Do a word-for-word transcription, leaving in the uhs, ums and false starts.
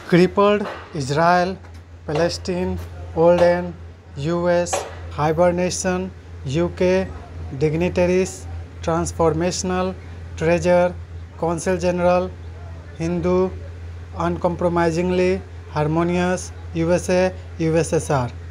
crippled Israel, Palestine, Olden, U S, hibernation, U K, dignitaries, transformational, treasure, consul general, Hindu, uncompromisingly harmonious, U S A, U S S R.